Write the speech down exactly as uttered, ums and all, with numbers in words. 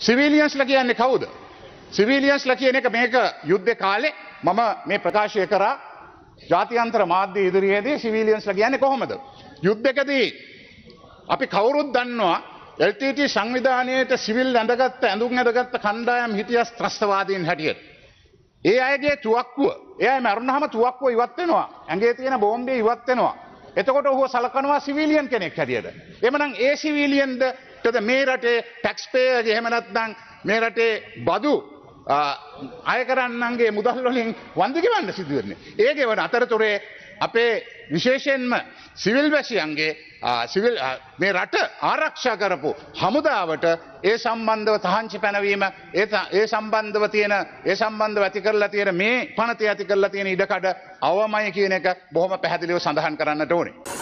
සිවිලියන්ස්ලා කියන්නේ කවුද? සිවිලියන්ස්ලා කියන එක මේක යුද්ධ කාලේ මම මේ ප්‍රකාශය කරා ජාත්‍යන්තර මාධ්‍ය ඉදිරියේදී සිවිලියන්ස්ලා කියන්නේ කොහොමද? යුද්ධකදී අපි කවුරුත් දන්නවා එල් ටී ටී සංවිධානයේට සිවිල් ඇඳගත්ත ඇඳුම් ඇඳගත්ත කණ්ඩායම් හිටියා ත්‍රස්තවාදීන් හැටියට. ඒ අයගේ තුවක්කුව, ඒ අය මරුණාම තුවක්කුව ඉවත් වෙනවා. ඇඟේ තියෙන බෝම්බේ ඉවත් වෙනවා. එතකොට ඔහුව සලකනවා සිවිලියන් කෙනෙක් හැටියට. එhmenan ඒ සිවිලියන්ද මේ රටේ ටැක්ස් පේයර් එහෙම නැත්නම් මේ රටේ බදු අය කරන්නන්ගේ මුදල් වලින් වන්දි ගෙවන්න සිදු වෙන්නේ. ඒ ගෙවන අතරතුරේ අපේ විශේෂයෙන්ම සිවිල් වැසියන්ගේ සිවිල් මේ රට ආරක්ෂා කරපු හමුදාවට ඒ සම්බන්ධව තහංචි පැනවීම ඒ ඒ සම්බන්ධව තියෙන ඒ සම්බන්ධව ඇති කරලා තියෙන මේ පනතේ ඇති කරලා තියෙන ඉඩකඩ අවමයි කියන එක බොහොම පැහැදිලිව සඳහන් කරන්නට ඕනේ.